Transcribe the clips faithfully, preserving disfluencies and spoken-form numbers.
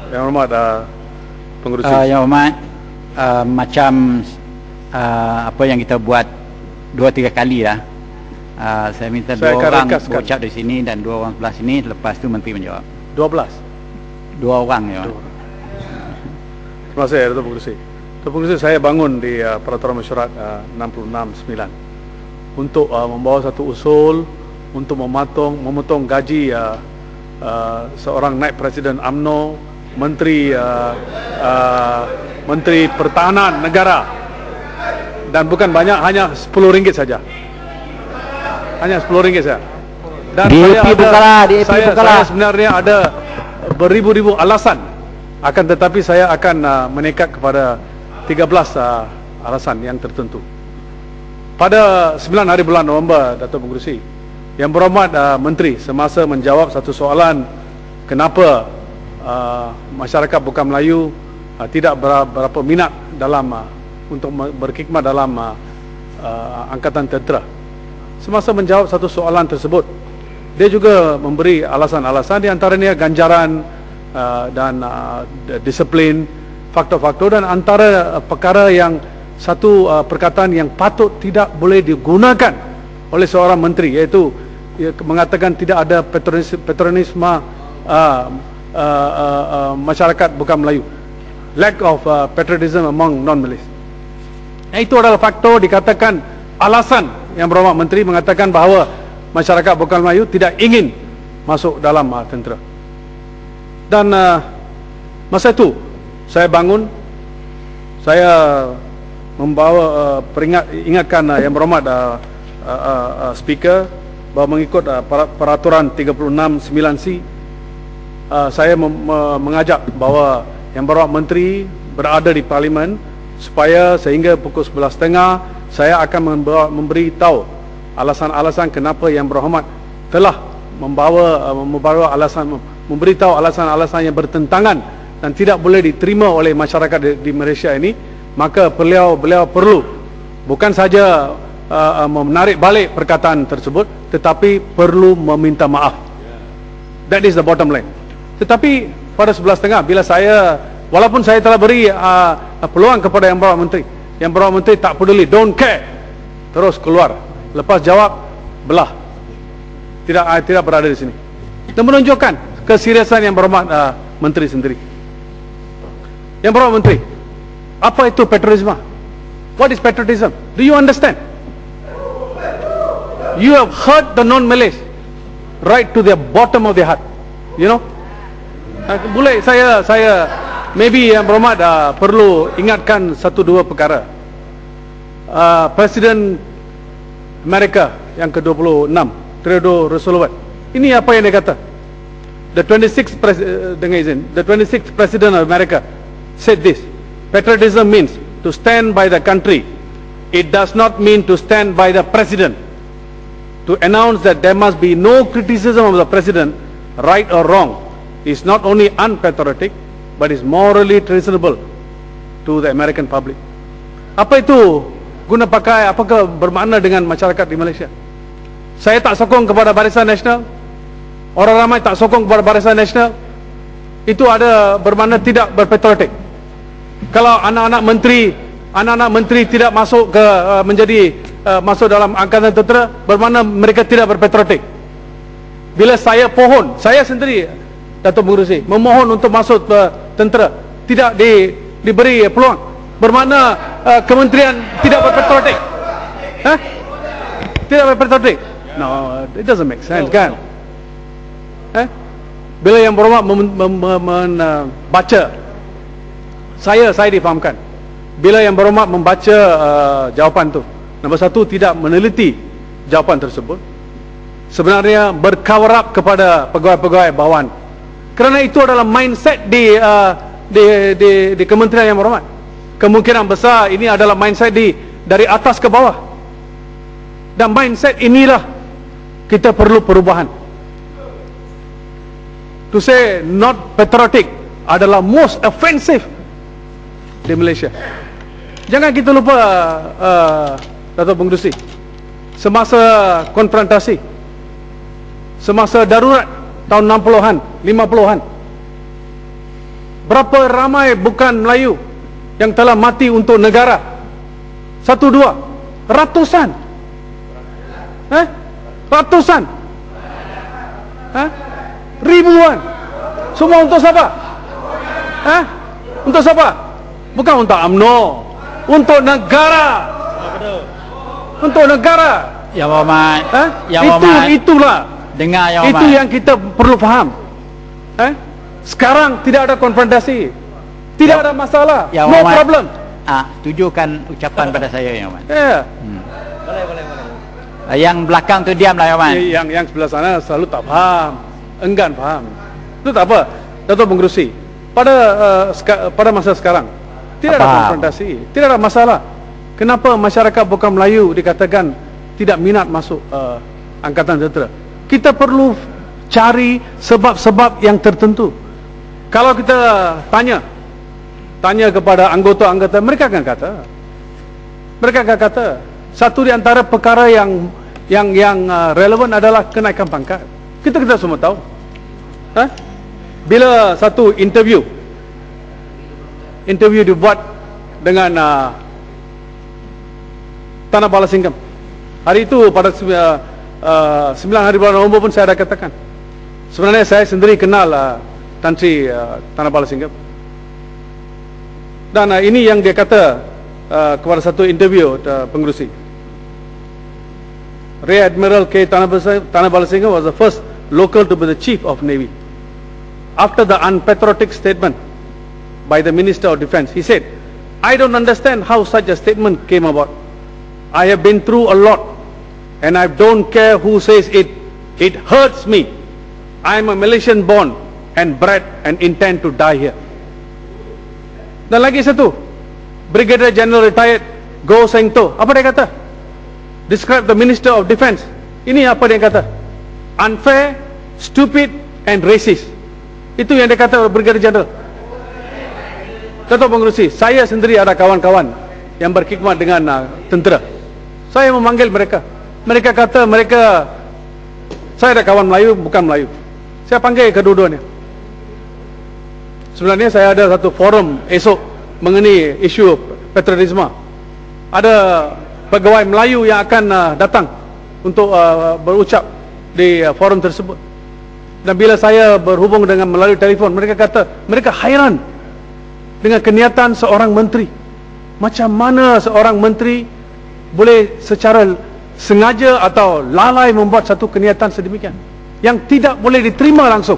Yang Hormat uh, Pengerusi. Uh, yang Hormat, uh, macam uh, apa yang kita buat dua tiga kali dah. Uh, saya minta saya dua orang rekaskan. berucap di sini dan dua orang sebelah sini. Lepas tu Menteri menjawab. dua belas. Dua orang ya. Dua. Terima kasih Dato' Pengerusi. Dato' Pengerusi, saya bangun di uh, Peraturan Mesyuarat uh, enam puluh enam sembilan untuk uh, membawa satu usul untuk memotong memotong gaji uh, uh, seorang naib Presiden U M N O, Menteri uh, uh, Menteri Pertahanan Negara, dan bukan banyak, hanya sepuluh ringgit saja. Hanya sepuluh ringgit saja. Dan D A P saya, bukalah, ada, D A P saya, bukalah. saya sebenarnya ada beribu-ribu alasan, akan tetapi saya akan uh, menekat kepada tiga belas uh, alasan yang tertentu. Pada sembilan hari bulan November, Dato' Pengerusi, Yang Berhormat uh, Menteri semasa menjawab satu soalan kenapa uh, masyarakat bukan Melayu uh, tidak berapa minat dalam uh, untuk berkhidmat dalam uh, uh, Angkatan Tentera. Semasa menjawab satu soalan tersebut, dia juga memberi alasan-alasan, di antaranya ganjaran uh, dan uh, disiplin, faktor-faktor, dan antara uh, perkara yang satu uh, perkataan yang patut tidak boleh digunakan oleh seorang menteri, iaitu ia mengatakan tidak ada patriotisme, patriotisme uh, uh, uh, uh, masyarakat bukan Melayu, lack of uh, patriotism among non-Malays. Itu adalah faktor, dikatakan alasan Yang Berhormat Menteri mengatakan bahawa masyarakat bukan Melayu tidak ingin masuk dalam uh, tentera. Dan uh, masa itu saya bangun, saya membawa uh, peringat ingatkan uh, Yang Berhormat uh, uh, uh, uh, speaker bahawa mengikut uh, peraturan tiga puluh enam sembilan C, uh, saya mem- mengajak bahawa Yang Berhormat Menteri berada di Parlimen supaya sehingga pukul sebelas tiga puluh saya akan membawa, memberi tahu alasan-alasan kenapa Yang Berhormat telah membawa uh, membawa alasan memberitahu alasan-alasan yang bertentangan dan tidak boleh diterima oleh masyarakat di, di Malaysia ini. Maka beliau beliau perlu bukan saja uh, menarik balik perkataan tersebut, tetapi perlu meminta maaf. That is the bottom line. Tetapi pada sebelas tiga puluh bila saya, walaupun saya telah beri uh, peluang kepada Yang Berhormat Menteri, Yang Berhormat Menteri tak peduli, don't care, terus keluar. Lepas jawab, belah, tidak uh, tidak berada di sini. Dan menunjukkan keseriusan Yang Berhormat uh, Menteri sendiri. Yang Berhormat Menteri, apa itu patriotisme? What is patriotism? Do you understand? You have hurt the non-Malays right to the bottom of their heart. You know? Uh, boleh saya saya maybe Yang Berhormat uh, perlu ingatkan satu dua perkara. Uh, Presiden Amerika yang ke dua puluh enam, Theodore Roosevelt, ini apa yang dia kata? The twenty-sixth pres- uh, dengar izin, the twenty-sixth President of America said this: patriotism means to stand by the country. It does not mean to stand by the president. To announce that there must be no criticism of the president, right or wrong, is not only unpatriotic, but is morally treasonable to the American public. Apa itu guna pakai, apakah bermakna dengan masyarakat di Malaysia? Saya tak sokong kepada Barisan Nasional, orang ramai tak sokong kepada Barisan Nasional. Itu ada bermakna tidak berpatriotik. Kalau anak-anak menteri, anak-anak menteri tidak masuk ke uh, menjadi uh, masuk dalam angkatan tentera, bermakna mereka tidak berpatriotik. Bila saya pohon, saya sendiri Dato' Pengerusi memohon untuk masuk ke tentera, tidak di, diberi peluang, bermakna uh, kementerian tidak berpatriotik. Hah? Tidak berpatriotik. No, it doesn't make sense, kan? Eh? Bila Yang Berhormat membaca, saya saya difahamkan, bila Yang Berhormat membaca uh, jawapan tu, nombor satu, tidak meneliti jawapan tersebut, sebenarnya bercover up kepada pegawai-pegawai bawahan. Kerana itu adalah mindset di uh, di, di di Kementerian Yang Berhormat. Kemungkinan besar ini adalah mindset di dari atas ke bawah. Dan mindset inilah kita perlu perubahan. To say not patriotic adalah most offensive di Malaysia. Jangan kita lupa uh, Dato' Pengerusi, semasa konfrontasi, semasa darurat tahun enam puluhan, lima puluhan, Berapa ramai bukan Melayu yang telah mati untuk negara? Satu dua, ratusan, eh? Ratusan, eh? Ribuan. Semua untuk siapa? Eh? Untuk siapa? Bukan untuk U M N O, untuk negara, untuk negara. Ya Muhammad, eh? Ya Itu Muhammad, itulah. dengar Ya Itu Muhammad. yang kita perlu faham. Eh? Sekarang tidak ada konfrontasi, tidak Ya, ada masalah, Ya no Muhammad. problem. Ah, tujukan ucapan pada saya Ya Muhammad. Ya. Hmm. Ah, Yang belakang tu diamlah Ya Muhammad. Yang yang sebelah sana selalu tak faham, enggan faham. Itu tak apa, Dato' Pengerusi. Pada uh, ska, pada masa sekarang tidak ada Apa? konfrontasi, tidak ada masalah. Kenapa masyarakat bukan Melayu dikatakan tidak minat masuk uh, Angkatan Tentera? Kita perlu cari sebab-sebab yang tertentu. Kalau kita tanya tanya kepada anggota-anggota, mereka akan kata mereka akan kata satu di antara perkara yang yang yang uh, relevan adalah kenaikan pangkat. Kita kita semua tahu. Hah? Bila satu interview interview dibuat dengan uh, Tanah Bala Singgam, hari itu pada uh, uh, sembilan hari bulan November pun saya dah katakan, sebenarnya saya sendiri kenal uh, Tan Sri uh, Tanah Bala Singgam. Dan uh, ini yang dia kata uh, kepada satu interview uh, Pengerusi. Rear Admiral K. Tanah Bala Singgam was the first local to be the Chief of Navy. After the unpatriotic statement by the Minister of Defence, he said, I don't understand how such a statement came about. I have been through a lot and I don't care who says it. It hurts me. I am a Malaysian born and bred and intend to die here. Dan lagi satu, Brigadier General retired Goh Seng Toh, apa dia kata? Describe the Minister of Defence. Ini apa dia kata? Unfair, stupid and racist. Itu yang dia kata oleh Brigadier General. Dato' Pengerusi, saya sendiri ada kawan-kawan yang berkhidmat dengan uh, tentera. Saya memanggil mereka. Mereka kata mereka, saya ada kawan Melayu, bukan Melayu. Saya panggil kedua-duanya. Sebenarnya saya ada satu forum esok mengenai isu patriotisme. Ada pegawai Melayu yang akan uh, datang untuk uh, berucap di uh, forum tersebut. Dan bila saya berhubung dengan melalui telefon, mereka kata mereka hairan dengan kenyataan seorang menteri. Macam mana seorang menteri boleh secara sengaja atau lalai membuat satu kenyataan sedemikian yang tidak boleh diterima langsung.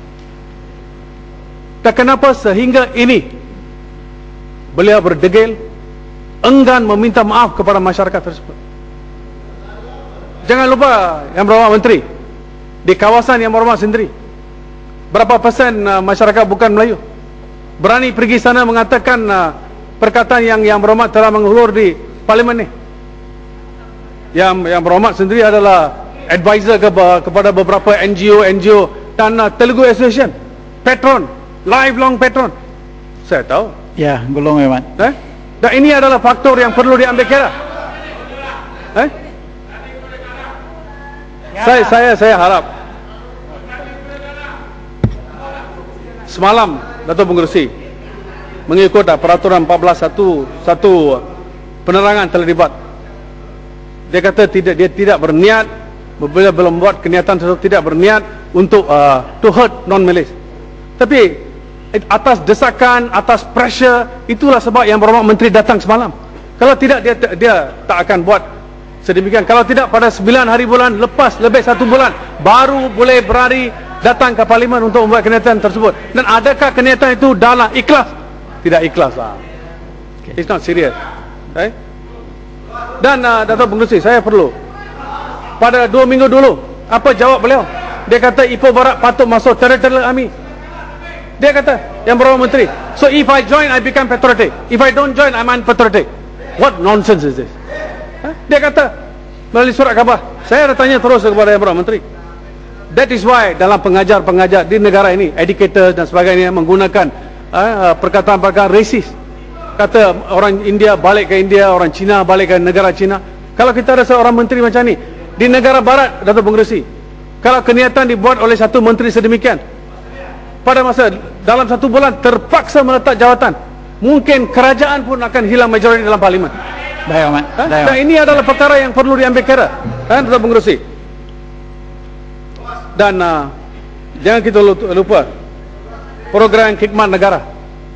Dan kenapa sehingga ini beliau berdegil, enggan meminta maaf kepada masyarakat tersebut. Jangan lupa Yang Berhormat Menteri, di kawasan Yang Berhormat sendiri, berapa persen uh, masyarakat bukan Melayu berani pergi sana mengatakan uh, perkataan yang Yang Berhormat telah menghulur di parlimen ni. Yang Yang Berhormat sendiri adalah advisor ke, kepada beberapa N G O N G O dan uh, Telugu Association, patron, lifelong patron. Saya tahu. Ya, golong Ya Muhammad. Eh? Dan ini adalah faktor yang perlu diambil kira. Eh? Ya. Saya saya saya harap semalam Dato' Pengerusi mengikut peraturan empat belas satu satu penerangan telah dibuat. Dia kata tidak, dia tidak berniat, bila belum buat kenyataan tersebut tidak berniat untuk uh, to hurt non-Malays. Tapi atas desakan, atas pressure, itulah sebab Yang Berhormat Menteri datang semalam. Kalau tidak dia dia tak akan buat sedemikian. Kalau tidak pada sembilan hari bulan lepas, lebih satu bulan baru boleh berani datang ke parlimen untuk membuat kenyataan tersebut. Dan adakah kenyataan itu dalam ikhlas? Tidak ikhlas lah. Okay. It's not serious. Right? Dan uh, Dato' Pengerusi, saya perlu pada dua minggu dulu, apa jawab beliau? Dia kata Ipoh Barat patut masuk Territorial Army. Dia kata Yang Berhormat Menteri, so if I join I become patriotic, if I don't join I'm unpatriotic. What nonsense is this? Huh? Dia kata melalui surat khabar. Saya ada tanya terus kepada Yang Berhormat Menteri. That is why dalam pengajar-pengajar di negara ini, educators dan sebagainya menggunakan uh, perkataan-perkataan rasis. Kata orang India balik ke India, orang Cina balik ke negara Cina. Kalau kita ada seorang menteri macam ni di negara barat, Dato' Pengerusi, kalau kenyataan dibuat oleh satu menteri sedemikian, pada masa dalam satu bulan terpaksa meletak jawatan, mungkin kerajaan pun akan hilang majoriti dalam parlimen. Baik, Ahmad. Ha? Baik, Dan ini adalah perkara yang perlu diambil kira, ha, Tuan Pengerusi. Dan uh, jangan kita lupa program khidmat negara.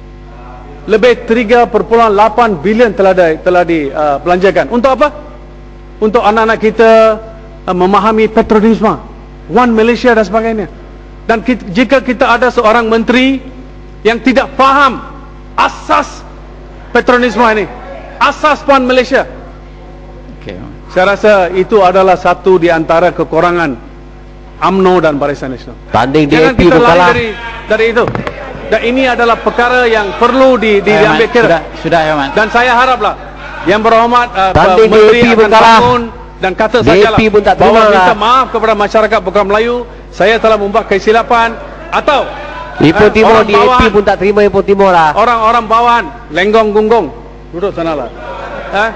Lebih tiga perpuluhan lapan bilion telah di, telah dibelanjakan. Uh, Untuk apa? Untuk anak-anak kita uh, memahami patriotisme, One Malaysia dan sebagainya. Dan kita, jika kita ada seorang menteri yang tidak faham asas patriotisme ini, asas One Malaysia, okay. Saya rasa itu adalah satu di antara kekurangan U M N O dan Barisan Nasional. Tanding D Jangan A P kita lari bukanlah dari, dari itu. Dan ini adalah perkara yang perlu di, di, Baik, diambil Ahmad. kira. Sudah, sudah ya, Ahmad. Dan saya haraplah Yang Berhormat uh, Tanding Menteri D A P akan bukanlah. bangun dan kata D A P sajalah pun tak bahawa terima minta lah. maaf kepada masyarakat bukan Melayu, saya telah membuat kesilapan, atau Ipoh eh, Timor orang D A P bawahan, pun tak terima Ipoh Timor lah. orang-orang bawahan lenggong gunggong duduk sana lah, eh?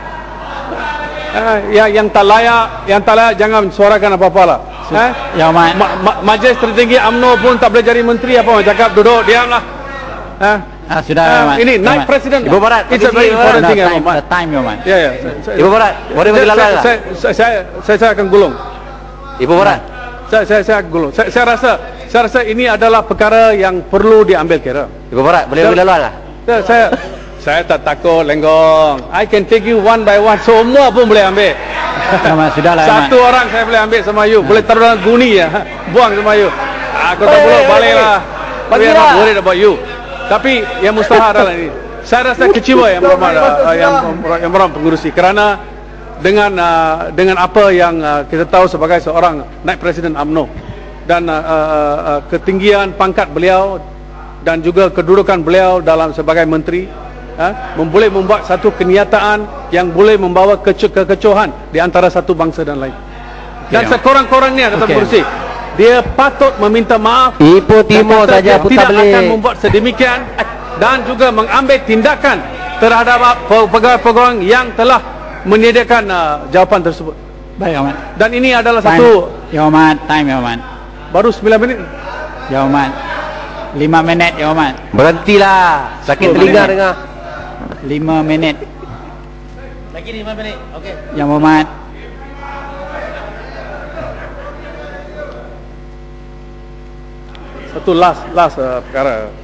Eh, yang, yang tak layak, yang tak layak jangan suarakan apa-apa lah, eh? Ya, Ahmad. Ma ma Majlis tertinggi U M N O pun tak boleh jadi menteri, apa orang cakap, duduk diamlah, eh? Ah, sudah, Eh, Ahmad. ini Ya, naik Ahmad. presiden, Ibu Barat, it's a bagi very sikit, important Sudah thing, time, Ahmad. sudah time ya, Ahmad. Ya, ya. Saya- Ibu Barat, boleh bagi saya- lalat saya- lah. saya, saya, saya, saya, saya akan gulung. Ibu Barat, Saya, saya, saya gulung. Saya, saya rasa, saya rasa ini adalah perkara yang perlu diambil kira. Ibu Barat, boleh bagi lalat lah. Saya, saya, saya tak takut lenggong. I can take you one by one. Semua pun boleh ambil. Ya, Ahmad. Sudahlah, Ahmad. Satu orang saya boleh ambil sama you. Boleh taruh dalam guni ya. Buang sama you. Aku tak Eh, boleh eh, balik eh. lah. We are Bagilah. not worried about you. Tapi yang mustahil adalah ini. Saya rasa kecewa yang berhormat uh, yang yang berhormat pengurusi, kerana dengan uh, dengan apa yang uh, kita tahu sebagai seorang naib presiden U M N O dan uh, uh, uh, ketinggian pangkat beliau dan juga kedudukan beliau dalam sebagai menteri, uh, boleh membuat satu kenyataan yang boleh membawa keco kekecohan di antara satu bangsa dan lain. Dan Okay, sekurang-kurangnya kata Okay. pengurusi, dia patut meminta maaf Ipoh dan Timor kata saja dia pun tidak tak boleh. akan membuat sedemikian dan juga mengambil tindakan terhadap pegawai-pegawai yang telah menyediakan uh, jawapan tersebut. Baik, Ahmad. Dan ini adalah Time. satu, Ya, Ahmad. Time, ya, Ahmad. baru sembilan minit. Ya, Ahmad. lima minit, ya, Ahmad. Berhentilah. Sakit Sepuluh telinga minit. dengar. lima minit. Lagi lima minit. Okey. Ya, Ahmad. Satu last last uh, perkara.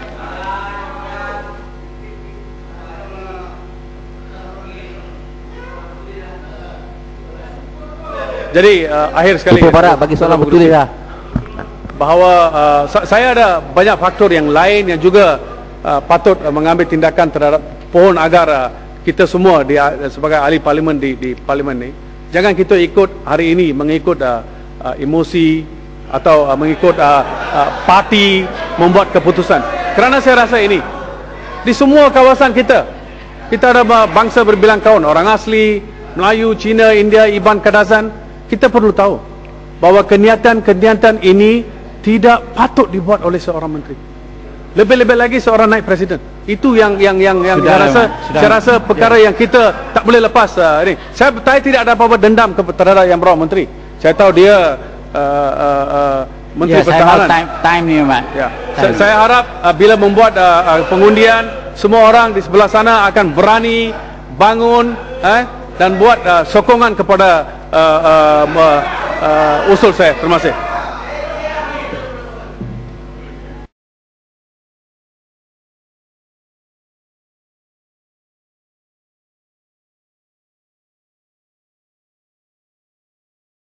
Jadi uh, akhir sekali, Ipoh Barat bagi soalan betul lah. bahawa uh, sa saya ada banyak faktor yang lain yang juga uh, patut uh, mengambil tindakan terhadap pohon agar uh, kita semua di, uh, sebagai ahli parlimen di, di parlimen ni, jangan kita ikut hari ini mengikut uh, uh, emosi atau uh, mengikut uh, uh, parti membuat keputusan. Kerana saya rasa ini di semua kawasan kita, kita ada bangsa berbilang kaum, orang asli, Melayu, Cina, India, Iban, Kadazan. Kita perlu tahu bahawa kenyataan-kenyataan ini tidak patut dibuat oleh seorang menteri. Lebih-lebih lagi seorang naib presiden. Itu yang yang yang yang Sudah, saya rasa Ahmad. Sudah. saya rasa perkara Ya. yang kita tak boleh lepas uh, ini. Saya saya tidak ada apa-apa dendam ke terhadap yang berhormat menteri. Saya tahu dia uh, uh, uh, menteri Ya, saya mau pertahanan. time, time ni, Ahmad. Ya, Time. saya, saya harap uh, bila membuat uh, uh, pengundian, semua orang di sebelah sana akan berani bangun eh, dan buat uh, sokongan kepada uh, uh, uh, uh, usul saya. Terima kasih.